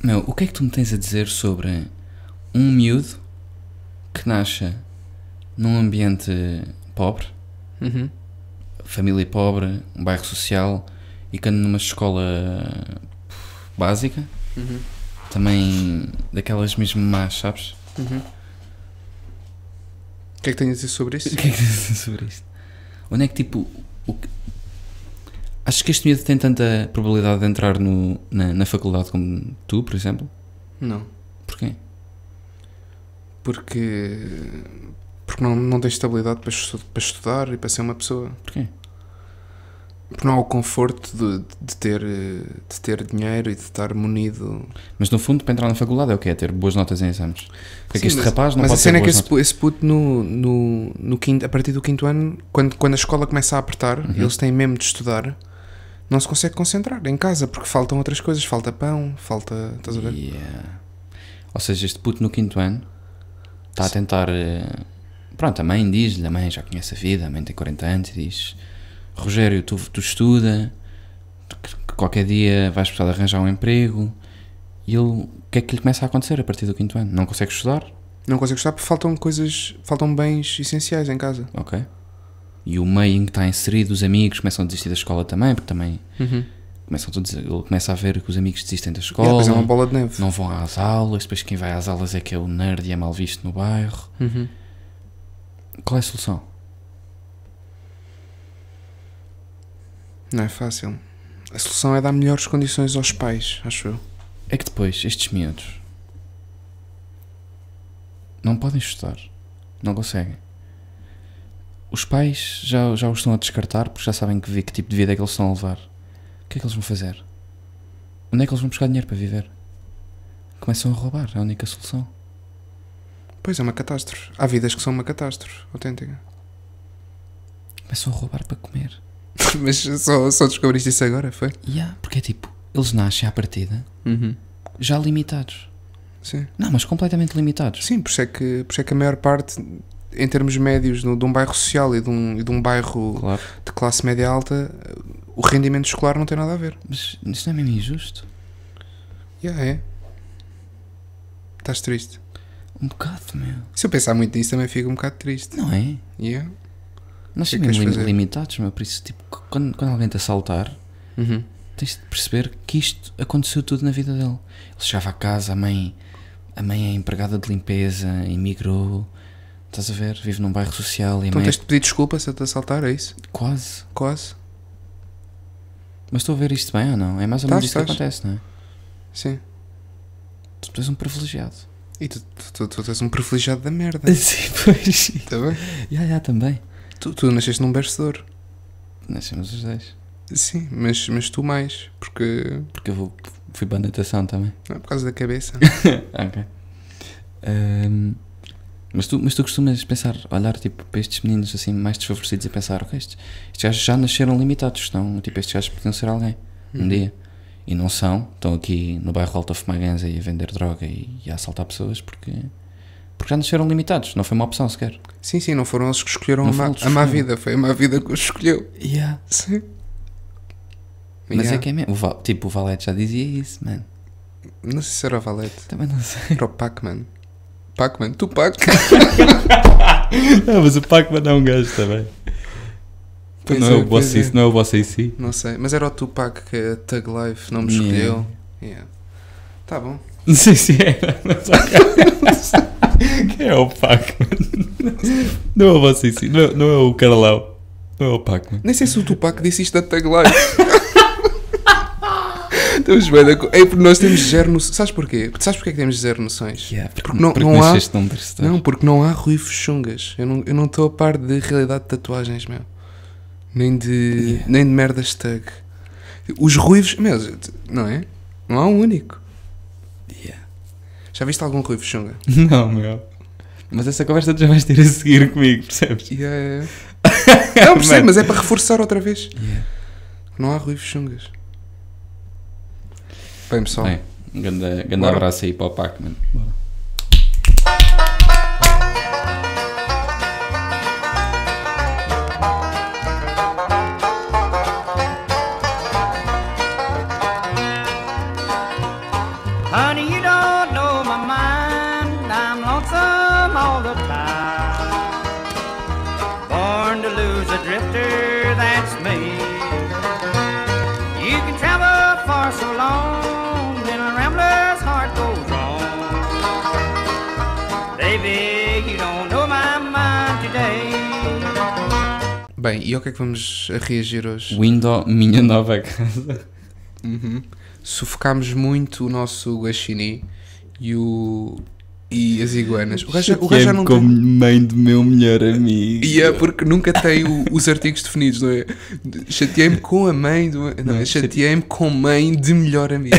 Meu, o que é que tu me tens a dizer sobre um miúdo que nasce num ambiente pobre, família pobre, um bairro social, e que anda numa escola básica, também daquelas mesmo más, sabes? O que é que tens a dizer sobre isso? O que é que tens a dizer sobre isto? Onde é que tipo... Achas que este miúdo tem tanta probabilidade de entrar na faculdade como tu, por exemplo? Não. Porquê? Porque não tens estabilidade para estudar e para ser uma pessoa. Porquê? Porque não há o conforto de ter dinheiro e de estar munido. Mas no fundo, para entrar na faculdade é o quê? É ter boas notas em exames. Porque é que este rapaz não mas pode a cena ter é que boas notas. esse puto no quinto, a partir do quinto ano, quando a escola começa a apertar, eles têm mesmo de estudar, não se consegue concentrar em casa, porque faltam outras coisas, falta pão, falta... Estás a ver? Yeah. Ou seja, este puto no quinto ano está a tentar... Pronto, a mãe diz-lhe, a mãe já conhece a vida, a mãe tem 40 anos e diz: Rogério, tu estuda, qualquer dia vais precisar de arranjar um emprego. E ele, o que é que lhe começa a acontecer a partir do quinto ano? Não consegue estudar? Não consegue estudar porque faltam bens essenciais em casa. Ok. E o meio em que está inserido, os amigos começam a desistir da escola também, porque também ele começa a ver que os amigos desistem da escola, Depois é uma bola de neve. não vão às aulas, depois quem vai às aulas é que é o nerd e é mal visto no bairro. Qual é a solução? Não é fácil. A solução é dar melhores condições aos pais, acho eu. É que depois estes miúdos não podem estudar, não conseguem. Os pais já os estão a descartar porque já sabem que tipo de vida é que eles estão a levar. O que é que eles vão fazer? Onde é que eles vão buscar dinheiro para viver? Começam a roubar, é a única solução. Pois é uma catástrofe. Há vidas que são uma catástrofe autêntica. Começam a roubar para comer. Mas só descobriste isso agora, foi? Porque é tipo, eles nascem à partida já limitados. Sim. Não, mas completamente limitados. Sim, por isso é que a maior parte, em termos médios, de um bairro social e de um bairro Claro. de classe média alta, o rendimento escolar não tem nada a ver. Mas isso não é mesmo injusto? É. Estás triste. Um bocado, meu. Se eu pensar muito nisso também fico um bocado triste. Não é? Nós que é que somos queres fazer? limitados, meu. Por isso, tipo, quando alguém te assaltar, tens de perceber que isto aconteceu tudo na vida dele. Ele chegava a casa, a mãe é empregada de limpeza, emigrou, estás a ver? Vive num bairro social e a Então mãe tens de pedir desculpa se eu te assaltar, é isso? quase. Quase. Mas estou a ver isto bem ou não? É mais ou menos isso que Estás. acontece, não é? Sim. Tu és um privilegiado. E tu és um privilegiado da merda. Sim, pois. Está bem? Também. Tu nasceste num berço de ouro. Nascemos os 10. Sim, mas tu mais. Porque Porque fui para a natação também. não é por causa da cabeça. Ok. Mas tu costumas pensar, olhar tipo para estes meninos assim mais desfavorecidos e pensar, ok, estes gajos já nasceram limitados, senão tipo estes gajos podiam ser alguém um dia. E não são, estão aqui no bairro Alta Fumaganza e a vender droga e a assaltar pessoas porque já nasceram limitados, não foi uma opção sequer. Sim, não foram eles que escolheram Não a foram má eles que escolheram. vida, foi a má vida que os escolheu. Mas Sim. é que é mesmo, o Valete já dizia isso, mano. Não sei se era o Valete. Também não sei. Era o Pac-Man. Pac-Man, Tupac. Não, mas o Pac-Man é um gajo também. Pois Não é, é o pois boss, é. não é o boss em si. Não sei, mas era o Tupac que a Thug Life não me escolheu. Tá bom. Não sei se é, mas quem é o Pac-Man? Não é o boss em si, não é o Carlau. Não é o Pac-Man. Nem sei se o Tupac disse isto da Thug Life. Estamos bem, é porque nós temos zero noções. Sabes porquê? Sabes porquê que temos zero noções? Porque não há. nasceste num berço de ouro. Não, porque não há ruivos chungas. Eu não estou a par de realidade de tatuagens, meu. Nem de merdas tag. Os ruivos, meu, não é? Não há um único. Já viste algum ruivo chunga? Não, meu. Mas essa conversa tu já vais ter a seguir comigo, percebes? Não, percebo, mas é para reforçar outra vez. Não há ruivos chungas. Bem, pessoal. Bem, um grande Bora. abraço aí para o Pac-Man. Bora. Honey, you don't know my mind. I'm lonesome all the time. Born to lose a drifter, that's me. You can travel for so long, then a rambler's heart goes wrong. Baby, you don't know my mind today. Bem, e ao que é que vamos a reagir hoje? Window, minha nova casa. Sufocámos muito o nosso guaxinim e as iguanas. O gajo já não como tem... mãe do meu melhor amigo. E é porque nunca tem os artigos definidos, não é? Chateei-me com a mãe do... Não, chateei-me com mãe de melhor amigo.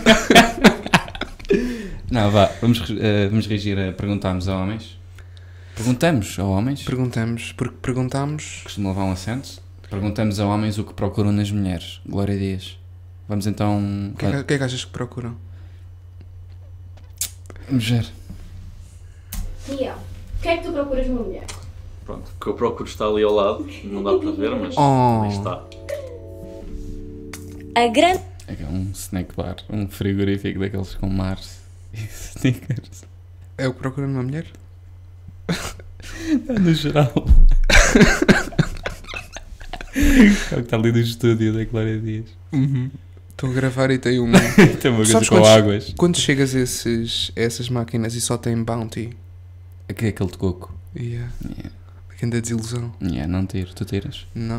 Não, vá, vamos reagir a perguntarmos a homens. Perguntamos a homens. Perguntamos, porque perguntámos... Costumo levar um acento. Perguntamos a homens o que procuram nas mulheres. Glória Dias. Vamos então... O que é que achas que procuram? Vamos ver. Miguel, o que é que tu procuras numa mulher? Pronto, o que eu procuro está ali ao lado, não dá para ver, mas ali está. A grande... É um snack bar, um frigorífico daqueles com Mars e stickers. É o que procura numa mulher? No geral. É o que está ali no estúdio da Glória Dias. Estou a gravar e tem um... Tem uma coisa Sabes com águas. Quando chegas a essas máquinas e só tem Bounty... Aqui é aquele de coco. Yeah. Yeah. Grande desilusão. Yeah, não tiro. Tu tiras? Não.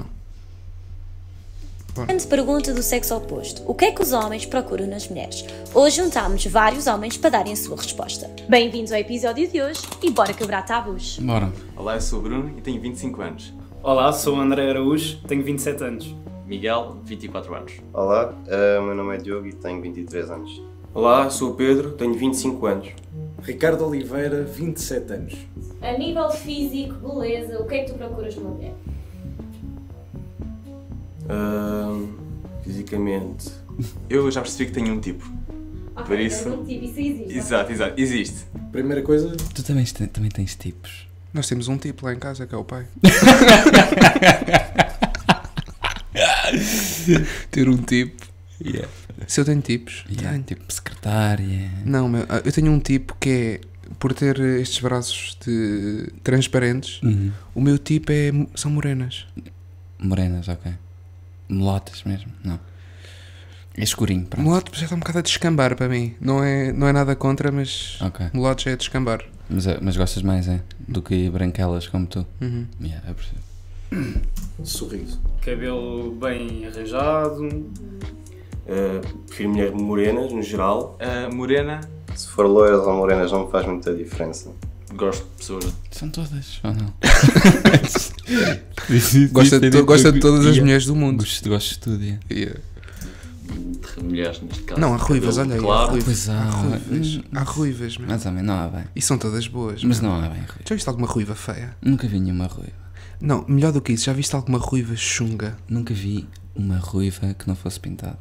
grande pergunta do sexo oposto. O que é que os homens procuram nas mulheres? Hoje juntámos vários homens para darem a sua resposta. Bem-vindos ao episódio de hoje e bora quebrar tabus. Bora. Olá, eu sou o Bruno e tenho 25 anos. Olá, sou o André Araújo, tenho 27 anos. Miguel, 24 anos. Olá, meu nome é Diogo e tenho 23 anos. Olá, sou o Pedro, tenho 25 anos. Ricardo Oliveira, 27 anos. A nível físico, beleza, o que é que tu procuras numa mulher? Fisicamente, eu já percebi que tenho um tipo. Por isso... Um tipo, isso existe. Exato, existe. Primeira coisa... Tu também tens tipos. Nós temos um tipo lá em casa, que é o pai. Ter um tipo. Yeah. Se eu tenho tipos, tenho. Tipo secretária. Não, eu tenho um tipo que é, por ter estes braços transparentes, o meu tipo são morenas. Morenas, ok. Mulatas mesmo, não. É escurinho, pronto. Mulato já está um bocado a descambar para mim. Não é nada contra, mas Ok. mulato já é a descambar. Mas gostas mais, do que branquelas como tu? Yeah, eu percebo. Sorriso. Cabelo bem arranjado. Prefiro mulheres morenas, no geral. Morena, Se for loiras ou morenas não me faz muita diferença. gosto de pessoas. São todas, ou não? Gosta de todas as mulheres do mundo. Gosto de tudo, yeah. Yeah. De mulheres, neste caso. Não, há ruivas, olha aí. Claro. Pois há. Há ruivas, meu. Mas também não há bem. E são todas boas. Mas meu. não há bem ruiva. Já viste alguma ruiva feia? Nunca vi nenhuma ruiva. Não, melhor do que isso, já viste alguma ruiva chunga? Nunca vi uma ruiva que não fosse pintada.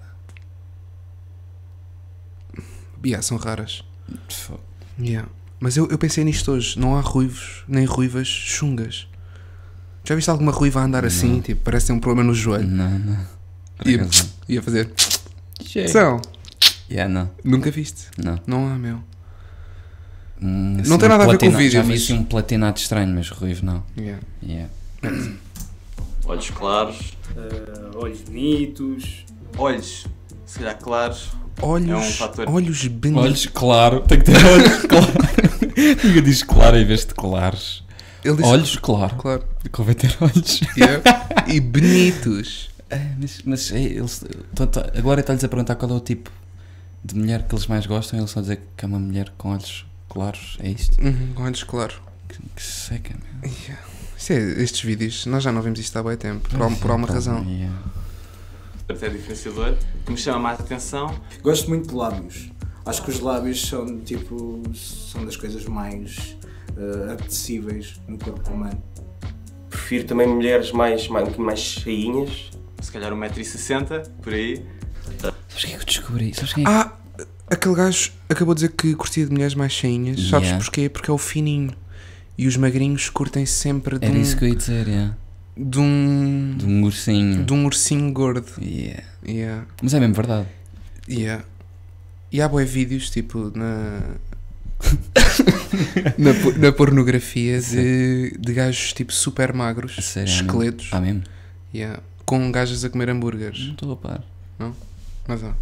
Yeah, são raras. Fogo. Yeah. Mas eu pensei nisto hoje. Não há ruivos, nem ruivas chungas. Já viste alguma ruiva a andar assim? Tipo, parece ter um problema no joelho. Não. Ia fazer... Cheio. São. Yeah, não. Nunca viste? Não. Não há, meu. Não tem nada a ver com o vídeo, Já vi mas- assim um platinado estranho, mas ruivo não. Yeah. Yeah. Olhos claros. Olhos bonitos. Olhos, se calhar claros. Olhos, É um fator. olhos bonitos. Olhos claro, tem que ter olhos claros. Ninguém diz claro em vez de claros. Ele disse- Olhos claro. Claro. Convém ter olhos. Yeah. E bonitos. Mas eles, a Glória está-lhes a perguntar qual é o tipo de mulher que eles mais gostam e eles estão a dizer que é uma mulher com olhos claros. É isto? Com olhos claros. Que seca, meu. Yeah. Estes vídeos, nós já não vimos isto há bem tempo. Por alguma razão. Yeah. Até diferenciador. O que me chama mais atenção. Gosto muito de lábios. Acho que os lábios são das coisas mais apetecíveis no corpo humano. Prefiro também mulheres um bocadinho mais cheinhas. Se calhar 1,60m, por aí. Sabes o que é que eu descobri? Sabes quem é? Aquele gajo acabou de dizer que curtia de mulheres mais cheinhas. Sabes Yeah. porquê? Porque é o fininho. E os magrinhos curtem sempre Era isso que eu ia dizer, yeah. de um ursinho. ursinho gordo. Yeah. Yeah. Mas é mesmo verdade. Yeah. E há bué vídeos, tipo, na pornografia de gajos, tipo, super magros, Sério? esqueletos. Mesmo? Yeah, com gajas a comer hambúrgueres. Não estou a par. Não? Mas há.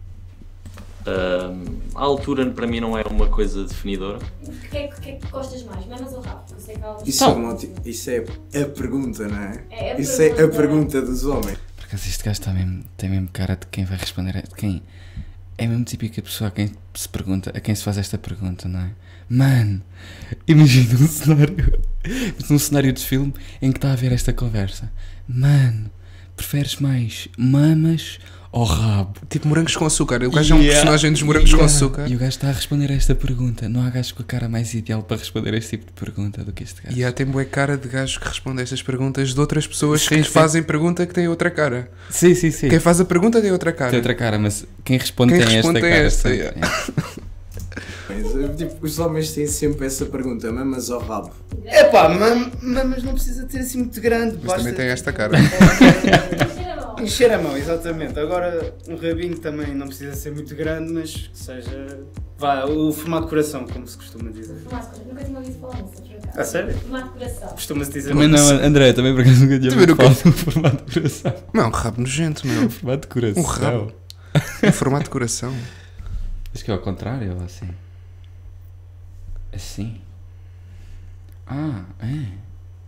A altura para mim não é uma coisa definidora. O que é que gostas mais? Mamas ou rabo? Isso é a pergunta, não é? É a isso pergunta. é a pergunta dos homens. Por acaso este gajo tem mesmo cara de quem vai responder. De quem? É mesmo típica pessoa a quem se pergunta, a quem se faz esta pergunta, não é? Mano, imagina um cenário de filme em que está a haver esta conversa. Mano, preferes mais mamas ou rabo? Tipo morangos com açúcar. O gajo é um personagem dos morangos com açúcar. E o gajo está a responder a esta pergunta. Não há gajo com a cara mais ideal para responder a este tipo de pergunta do que este gajo. E tem bué cara de gajo que responde a estas perguntas de outras pessoas que lhes fazem pergunta que têm outra cara. Sim. Quem faz a pergunta tem outra cara. Tem outra cara, mas quem responde tem esta cara. Mas, tipo, os homens têm sempre essa pergunta, mamas ou rabo? Epá, mamas não precisa ter assim muito grande. Mas também tem esta cara. Encher a mão, exatamente. Agora, um rabinho também não precisa ser muito grande, mas que seja... Vá, o formato de coração, como se costuma dizer. Nunca tinha ouvido falar nisso, por acaso. Ah, sério? Formato de coração. Costuma-se dizer... Também não, André, também por acaso nunca tinha ouvido falar no formato de coração. Não, um rabo nojento, meu. Formato de coração. Um rabo. Um formato de coração. Acho que é ao contrário, ou assim? Assim? Ah, é.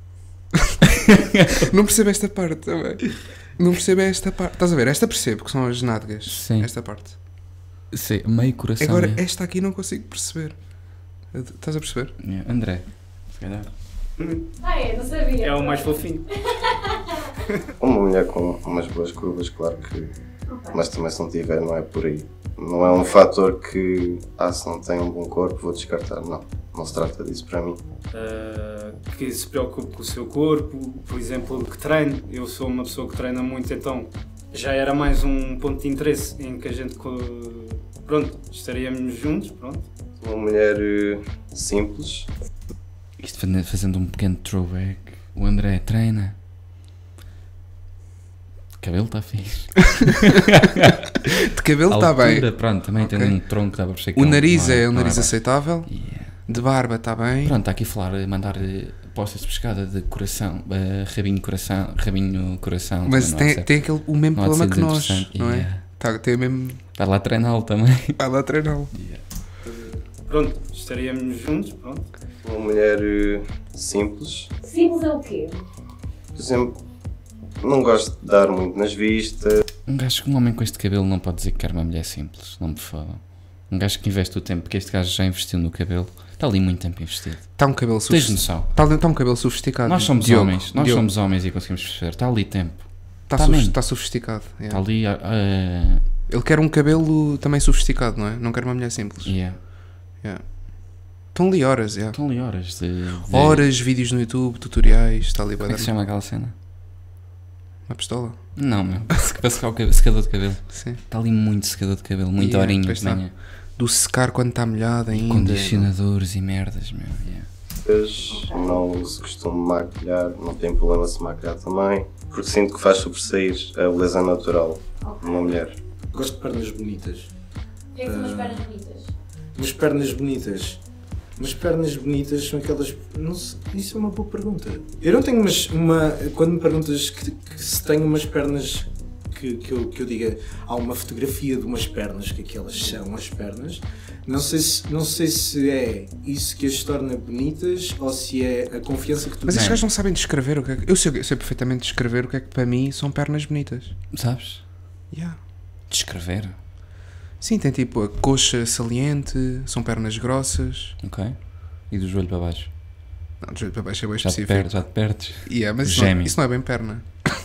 Não percebo esta parte também. Não percebo esta parte. Estás a ver? Esta percebo, que são as nádegas. Sim. Esta parte. Sim, meio coração. Agora, é. esta aqui não consigo perceber. Estás a perceber? Yeah. André, se calhar. Não sabia. É o mais fofinho. Uma mulher com umas boas curvas, claro que... Mas também se não tiver, não é por aí. Não é um fator que, se não tem um bom corpo, vou descartar. Não se trata disso para mim. Que se preocupe com o seu corpo, por exemplo, que treine. Eu sou uma pessoa que treina muito, então já era mais um ponto de interesse em que a gente, pronto, estaríamos juntos, pronto. Uma mulher simples. Isto fazendo um pequeno throwback. O André treina. O cabelo está fixe. De cabelo está bem. Pronto, também tem um tronco, dá para perceber que o nariz é um nariz aceitável. Yeah. De barba está bem. Pronto, está aqui a falar, mandar postas de pescada de coração, rabinho coração. Mas tem o mesmo problema que nós, não é? Yeah. Tem o mesmo... Vai lá treiná-lo também. Vai lá treiná-lo. Yeah. Pronto, estaríamos juntos, pronto. Uma mulher simples. Simples é o quê? Por exemplo, não gosto de dar muito nas vistas. Um homem com este cabelo não pode dizer que quer uma mulher simples, não me fala. Um gajo que investe o tempo, porque este gajo já investiu no cabelo, está ali muito tempo investido. Está um cabelo sofisticado. Está um cabelo sofisticado. Nós somos homens e conseguimos perceber. Está ali tempo. Está sofisticado. Está ali. Ele quer um cabelo também sofisticado, não é? Não quer uma mulher simples. Yeah. Estão ali horas, Estão ali horas de... Horas, vídeos no YouTube, tutoriais, está ali. Como é que se chama aquela cena? Uma pistola? Não, meu. Para secar o secador de cabelo. Sim. Está ali muito secador de cabelo, muita horinha de manhã. Do secar quando está molhado ainda. Condicionadores e merdas, meu. Não se costuma maquilhar, não tem problema se maquilhar também, porque sinto que faz sobressair a beleza natural de uma mulher. Gosto de pernas bonitas. O que é que são umas pernas bonitas? Umas pernas bonitas. Umas pernas bonitas são aquelas... Não sei, isso é uma boa pergunta. Eu não tenho quando me perguntas que se tenho umas pernas que eu diga, há uma fotografia de umas pernas, que aquelas são as pernas, não sei se é isso que as torna bonitas ou se é a confiança que tu tens. Mas estes gajos não sabem descrever o que é que... Eu sei perfeitamente descrever o que é que para mim são pernas bonitas. Sabes? Descrever? Sim, tem tipo a coxa saliente, são pernas grossas. Ok. E do joelho para baixo? Não, do joelho para baixo é bem específico. Já te perdes. Mas isso não é bem perna.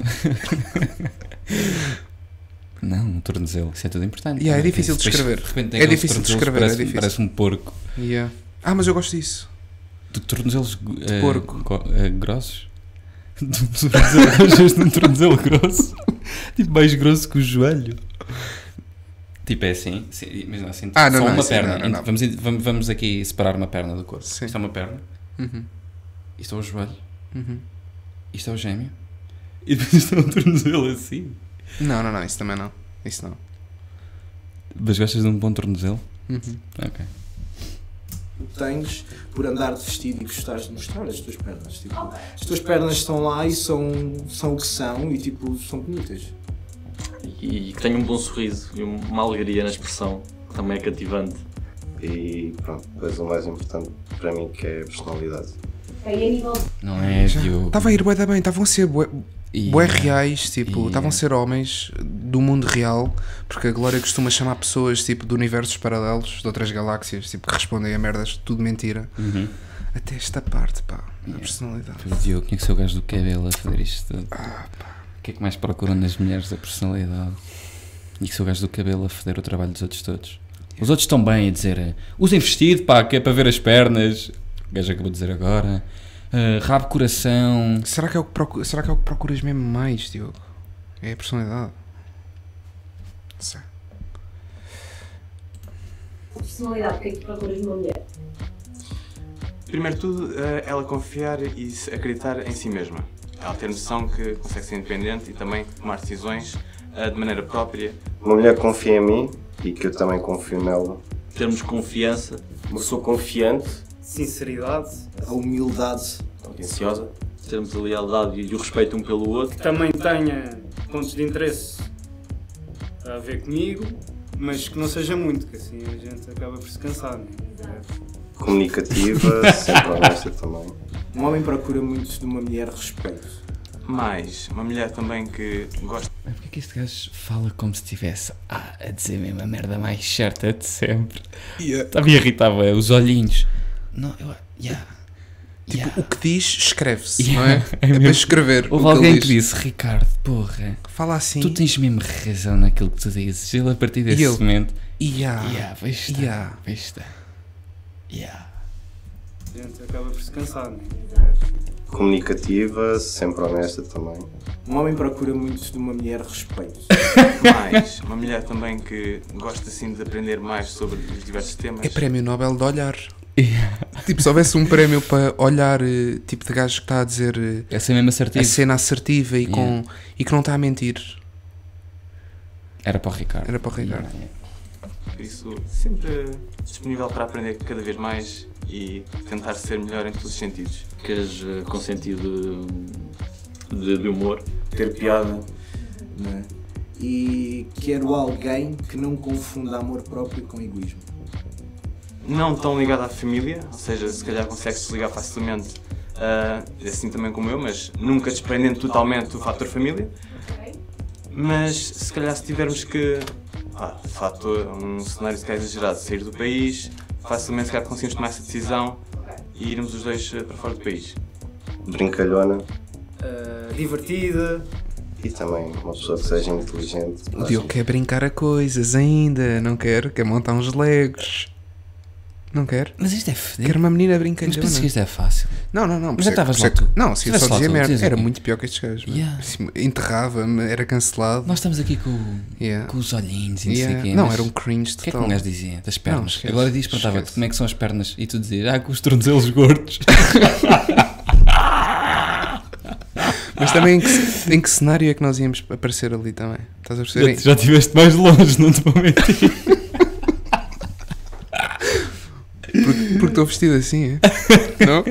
Não, um tornozelo, isso é tudo importante. É difícil de descrever. É difícil de descrever, parece um porco. Mas eu gosto disso. De tornozelos de porco. Grossos? De um tornozelo grosso? Tipo mais grosso que o joelho. Tipo é assim, mas não assim, só uma perna. Não. Vamos aqui separar uma perna do corpo. Sim. Isto é uma perna. Isto é o joelho. Isto é o gêmeo. E depois isto é um tornozelo assim. Não, isso também não. Isso não. Mas gostas de um bom tornozelo? Ok. Tens por andar de vestido e gostares de mostrar as tuas pernas. Tipo, as tuas pernas estão lá e são o que são e tipo, são bonitas. E que tenha um bom sorriso e uma alegria na expressão, que também é cativante. E pronto, depois o mais importante para mim que é a personalidade. Não é, Diogo? Estava a ir bué da bem, estavam a ser bué reais, tipo, estavam a ser homens do mundo real, porque a Glória costuma chamar pessoas tipo de universos paralelos, de outras galáxias, tipo, que respondem a merdas, tudo mentira. Até esta parte, pá, a personalidade. O Diogo tinha que ser o gajo do cabelo a fazer isto tudo. O que é que mais procuram nas mulheres? A personalidade. Tinha que ser o gajo do cabelo a foder o trabalho dos outros todos. Os outros estão bem a dizer, usem vestido, pá, que é para ver as pernas. O gajo acabou de dizer agora. Rabo, coração. Será que é o que procuras mesmo mais, Diogo? É a personalidade? Não sei. Personalidade, o que é que procuras numa mulher? Primeiro de tudo, ela confiar e acreditar em si mesma. Ela ter noção que consegue ser independente e também tomar decisões de maneira própria. Uma mulher que confia em mim e que eu também confio nela. Termos confiança. Uma pessoa confiante. Sinceridade. A humildade. Atenciosa. Termos a lealdade e o respeito um pelo outro. Que também tenha pontos de interesse a ver comigo, mas que não seja muito, que assim a gente acaba por se cansar, não é? Comunicativa, sempre honesta também. Um homem procura muito de uma mulher respeito. Mas uma mulher também que gosta... Mas porquê que este gajo fala como se estivesse a dizer mesmo a merda mais certa de sempre? Estava irritava os olhinhos. Não, Tipo, o que diz, escreve-se, não é? É para escrever. Houve alguém que disse, Ricardo, porra, fala assim. Tu tens mesmo razão naquilo que tu dizes. Ele a partir desse momento. Vejo está. A gente acaba por se cansar, não é? Comunicativa, sempre honesta também. Um homem procura muito de uma mulher respeito. Mas uma mulher também que gosta assim de aprender mais sobre os diversos temas. É prémio Nobel de olhar. Tipo, se houvesse um prémio para olhar, tipo de gajo que está a dizer essa mesmo assertiva. A cena assertiva e que não está a mentir. Era para o Ricardo. Por isso, sempre disponível para aprender cada vez mais e tentar ser melhor em todos os sentidos. Queres com sentido de humor, ter piada, não é? E quero alguém que não confunda amor próprio com egoísmo. Não tão ligado à família, ou seja, se calhar consegue-se ligar facilmente, assim também como eu, mas nunca desprendendo totalmente o fator família. Mas se calhar se tivermos que, um cenário se calhar exagerado, sair do país, facilmente se calhar conseguimos tomar essa decisão e irmos os dois para fora do país. Brincalhona. Divertida. E também uma pessoa que seja inteligente. O Diogo quer brincar a coisas ainda, não quer montar uns legos. Não quer? Mas isto é fedido. Quer uma menina brincalhona. Mas pensei que isto é fácil. Não. Mas já estavas lá tu. Não, se eu só dizia merda. Era aqui. muito pior que estes gajos. Enterrava-me, era cancelado. Nós estamos aqui com os olhinhos e não sei o quê. Não, era um cringe total. O que é que um gajo dizia? Das pernas. Não, agora perguntava-te como é que são as pernas e tu dizias, com os tornozelos gordos. Mas também em que cenário é que nós íamos aparecer ali também? Estás a perceber? Já estiveste mais longe, não te vou mentir. Porque estou vestido assim, é? Não?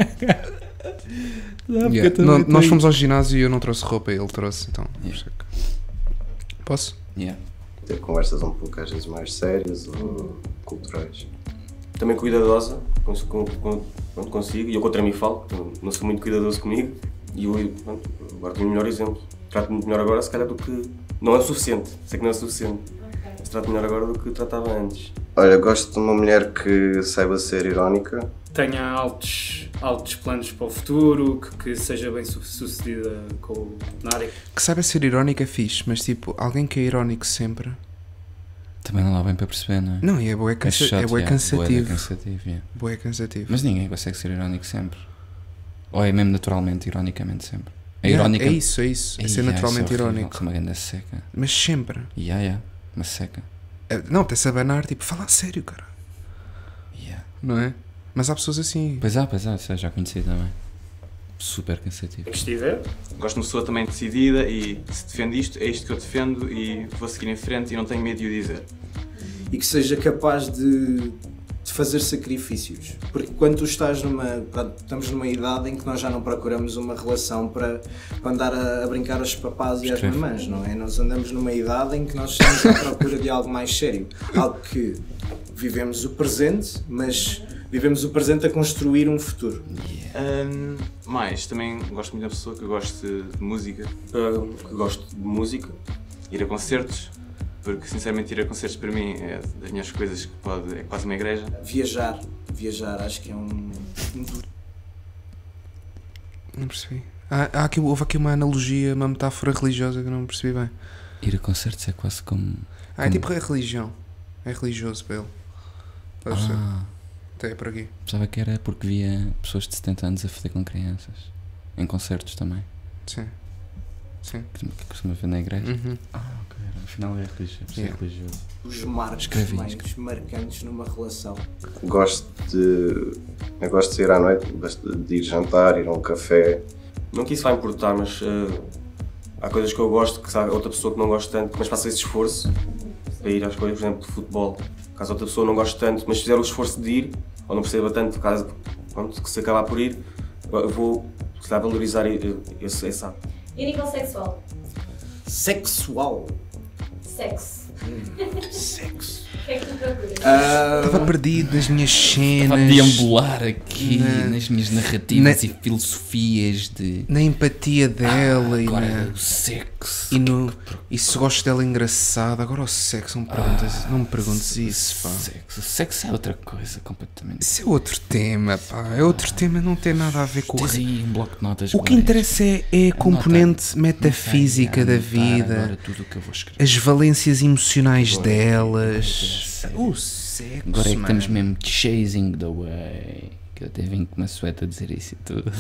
Nós fomos ao ginásio e eu não trouxe roupa, ele trouxe, então. Posso? Ter conversas um pouco às vezes mais sérias ou culturais. Também cuidadosa, quando consigo, e eu contra mim falo, não sou muito cuidadoso comigo, e eu agora tenho o melhor exemplo. Trato-me melhor agora, se calhar, do que. Não é o suficiente, sei que não é o suficiente, mas trato-me melhor agora do que tratava antes. Olha, gosto de uma mulher que saiba ser irónica. Tenha altos planos para o futuro, que seja bem sucedida na área. Que saiba ser irónica é fixe, mas tipo, alguém que é irónico sempre. Também não dá bem para perceber, não é? Não, e é bué cansativo. Bué cansativo. Mas ninguém consegue ser irónico sempre. Ou é mesmo naturalmente, ironicamente sempre. É irónica. É isso. É ser naturalmente irónico. É uma grande seca. Mas sempre. Uma seca. Não, até se abanar, tipo, fala a sério, cara. Não é? Mas há pessoas assim. Pois há, já conheci também. Super cansativo. Que estiver. Gosto de uma pessoa também decidida e se defende isto, é isto que eu defendo e vou seguir em frente e não tenho medo de o dizer. e que seja capaz de fazer sacrifícios. Porque quando tu estás estamos numa idade em que nós já não procuramos uma relação para andar a brincar aos papás e às mamãs, não é? Nós andamos numa idade em que nós estamos à procura de algo mais sério. Algo que vivemos o presente, mas vivemos o presente a construir um futuro. Mais, também gosto muito da pessoa que gosta de música. Que gosto de música. Ir a concertos. Porque sinceramente ir a concertos para mim é das minhas coisas que é quase uma igreja. Viajar, acho que é Não percebi. Houve aqui uma analogia, uma metáfora religiosa que eu não percebi bem. Ir a concertos é quase como... É tipo a religião. É religioso para ele. Pode ser. Até é por aqui. Pensava que era porque via pessoas de 70 anos a foder com crianças. Em concertos também. Sim. Que costuma ver na igreja. Ok. Afinal é religioso. Os marcos mais marcantes numa relação. Eu gosto de sair à noite, de ir jantar, ir a um café. Não que isso vai importar, mas há coisas que eu gosto, que há outra pessoa que não gosta tanto, mas faça esse esforço para ir às coisas, por exemplo, de futebol. Caso outra pessoa não goste tanto, mas fizer o esforço de ir, ou não perceba tanto, caso que se acabar por ir, eu vou valorizar esse ato. E a nível sexual? Sexual? Sexo. Sexo. O que é que tu procuras? Estava perdido nas minhas cenas. Estava a deambular aqui nas minhas narrativas e filosofias de... Na empatia dela agora o sexo. E se gosto dela engraçada. Agora o sexo, não me perguntes isso, pá. O sexo é outra coisa completamente. Isso é outro tema, pá. É outro tema, não tem nada a ver com isso. Um bloco de notas. O que interessa é a componente metafísica da vida. Agora tudo o que eu vou escrever. As valências emocionais delas. O sexo, agora é que estamos mesmo chasing the way. Que eu até vim com uma sueta a dizer isso e tudo.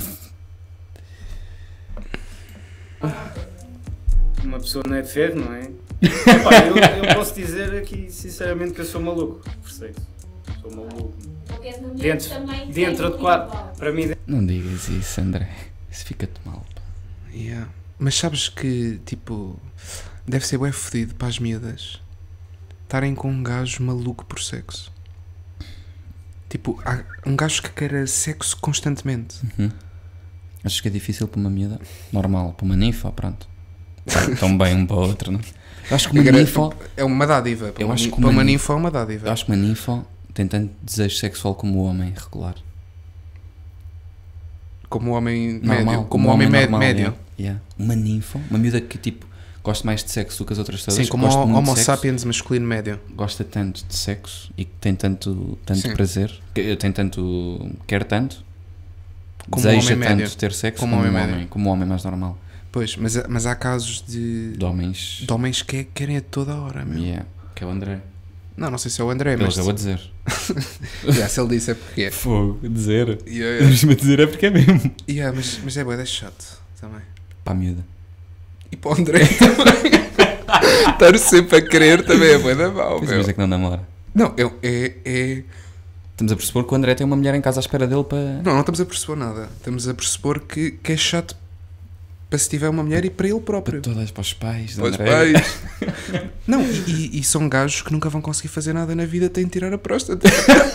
Uma pessoa não é de ferro, não é? Epá, eu posso dizer aqui sinceramente que eu sou maluco por sexo. Sou maluco. Dentro de quadro. Para mim. Não digas isso, André. Isso fica-te mal. Yeah. Mas sabes que, tipo, deve ser bué fodido para as miúdas estarem com um gajo maluco por sexo. Tipo, há um gajo que queira sexo constantemente. Achas que é difícil para uma miúda? Normal, para uma ninfa, pronto. Tão bem um para o outro, não? Eu acho que uma ninfa é uma dádiva. Para uma ninfa é uma dádiva. Eu acho que uma ninfa tem tanto desejo sexual como o homem regular. Como o homem normal, médio. Como o homem normal, médio. Yeah. Uma ninfa, uma miúda que tipo gosta mais de sexo do que as outras todas. Sim, como o Homo sapiens masculino médio. Gosta tanto de sexo e que tem tanto prazer, quer tanto, como deseja homem tanto médio. ter sexo como o homem mais normal. Pois, mas há casos de homens que querem a toda a hora, meu. Yeah, que é o André. Não sei se é o André, mas... Ele acabou a dizer. Se ele disse é porque é. Fogo, dizer. Mas dizer é porque é mesmo. Mas é bué chato também. Para a miúda. E para o André também. Estar sempre a querer também é bué da mau, meu. Mas é que não namora. Não, Estamos a pressupor que o André tem uma mulher em casa à espera dele para... Não estamos a pressupor nada. Estamos a pressupor que é chato para se tiver uma mulher e para ele próprio. Para todas, para os pais. Para os pais. Não, e são gajos que nunca vão conseguir fazer nada na vida, têm de tirar a próstata.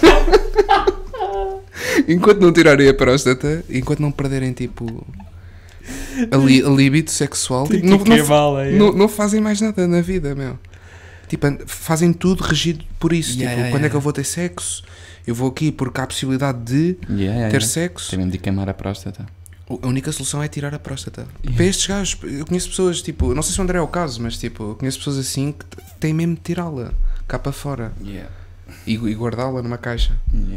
Enquanto não tirarem a próstata, enquanto não perderem tipo a libido sexual, tipo, não fazem mais nada na vida, meu. Tipo, fazem tudo regido por isso. Quando é que eu vou ter sexo? Eu vou aqui porque há a possibilidade de ter sexo. Tem mesmo de queimar a próstata. A única solução é tirar a próstata. Para estes gajos, eu conheço pessoas, tipo, não sei se o André é o caso, mas tipo, eu conheço pessoas assim que têm mesmo de tirá-la cá para fora e guardá-la numa caixa.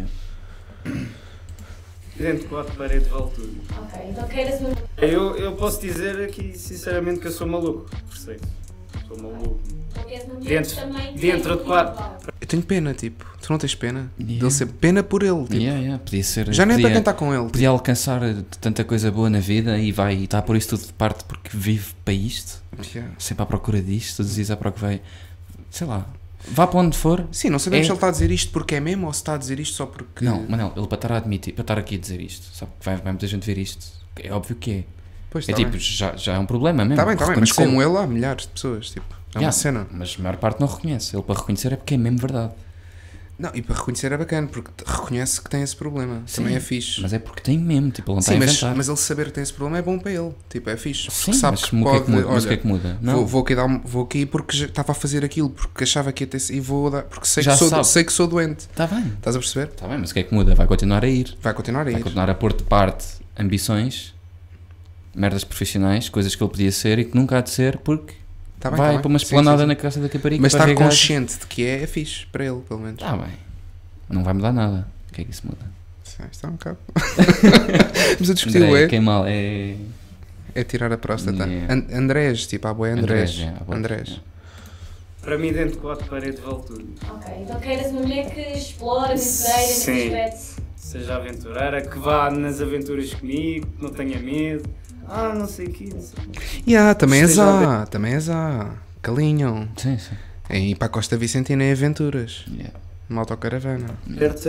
Dentro de quatro paredes vale tudo. Ok, então queiras uma... Eu posso dizer aqui sinceramente que eu sou maluco por sexo. Sou maluco. Dentro de quatro. Eu tenho pena, tipo, tu não tens pena? Dele ser pena por ele, tipo. Podia ser, já nem é para quem está com ele. Podia alcançar tanta coisa boa na vida e está por isso tudo de parte porque vive para isto. Sempre à procura disto, todos os dias à procura vai. Sei lá. Vá para onde for. Sim, não sabemos se ele está a dizer isto porque é mesmo ou se está a dizer isto só porque... Não, Manel, ele para estar a admitir, para estar aqui a dizer isto, sabe que vai muita gente ver isto. É óbvio que é. Pois é tipo, já é um problema mesmo. Está bem, mas como ele há milhares de pessoas, tipo... É uma cena. Mas a maior parte não reconhece. Ele para reconhecer é porque é mesmo verdade. Não, e para reconhecer é bacana, porque reconhece que tem esse problema. Sim, também é fixe. Mas é porque tem mesmo, tipo, ele não está a Sim, inventar. mas ele saber que tem esse problema é bom para ele. Tipo, é fixe. Sim, Sabe mas que o pode, que é que muda? olha, Mas o que é que muda? Não. Vou aqui porque já estava a fazer aquilo, porque achava que ia ter... E vou dar... Porque sei, Já sei que sou doente. Está bem. Estás a perceber? Está bem, mas o que é que muda? Vai continuar a ir. Vai continuar a ir. Vai continuar a pôr de parte ambições, merdas profissionais, coisas que ele podia ser e que nunca há de ser porque Tá bem, vai tá bem. para uma Sim, esplanada sim. na Costa da Caparica. Mas para estar regar. consciente de que é fixe para ele, pelo menos. Está bem. Não vai mudar nada. O que é que isso muda? Isto é um bocado. Mas a discutir André, quem mal é... É tirar a próstata. Yeah. Andrés, tipo, há boi Andrés. Andrés. Para mim, dentro de 4 paredes vale tudo. Ok, então queres uma mulher que explora, aventureira, nesse Sim. aspecto. Seja aventureira, que vá nas aventuras comigo, que não tenha medo. Não sei o quê, não sei o quê. Também és Esteja A, também és A. Calinho. Sim, sim. É ir para a Costa Vicentina em aventuras. Yeah. Uma autocaravana. Aberta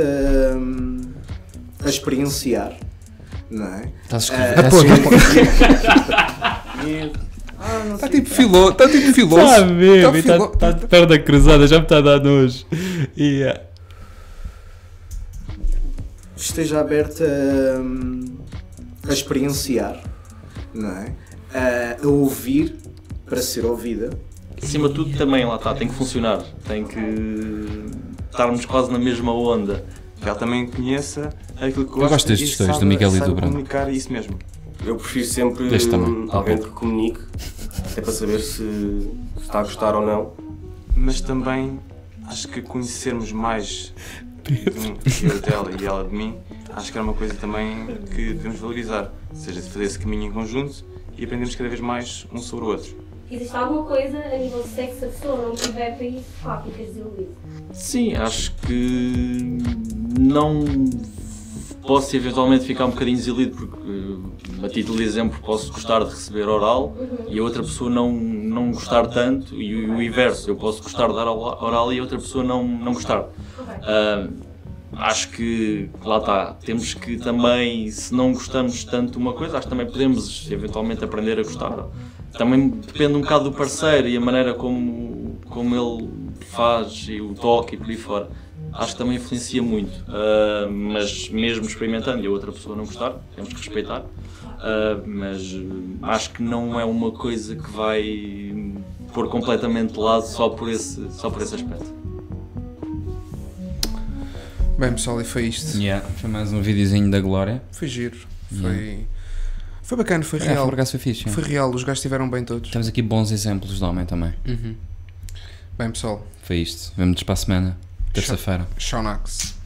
a experienciar, não é? Estás a Está tipo filósofo. Está tipo filósofo. Está mesmo, está de perna cruzada, já me está a dar nojo. Yeah. Esteja aberta a experienciar, não é? A ouvir para ser ouvida. Acima de tudo também, lá está, tem que funcionar, tem que estarmos quase na mesma onda. Que ela também conheça aquilo que Eu gosto destes dois, do Miguel e do Bruno. Comunicar isso mesmo. Eu prefiro sempre alguém que comunique, até para saber se está a gostar ou não. Mas também acho que conhecermos mais eu dela e ela de mim, acho que era uma coisa também que devemos valorizar. Ou seja, de fazer esse caminho em conjunto e aprendermos cada vez mais um sobre o outro. Existe alguma coisa a nível de sexo, a pessoa não tiver para isso, ficas desiludido? Sim, acho que não posso eventualmente ficar um bocadinho desiludido porque, a título de exemplo, posso gostar de receber oral e a outra pessoa não gostar tanto e o inverso, eu posso gostar de dar oral e a outra pessoa não gostar. Acho que, lá está, temos que também, se não gostamos tanto de uma coisa, acho que também podemos eventualmente aprender a gostar. Também depende um bocado do parceiro e a maneira como ele faz e o toque e por aí fora. Acho que também influencia muito, mas mesmo experimentando e a outra pessoa não gostar, temos que respeitar. Mas acho que não é uma coisa que vai pôr completamente de lado só por esse aspecto. Bem pessoal, e foi isto. Foi mais um videozinho da Glória. Foi giro. Foi bacana, foi real. Foi fixe. Foi real, os gajos estiveram bem todos. Temos aqui bons exemplos de homem também. Bem pessoal. Foi isto. Vemo-nos para a semana. Terça-feira. Shaunax.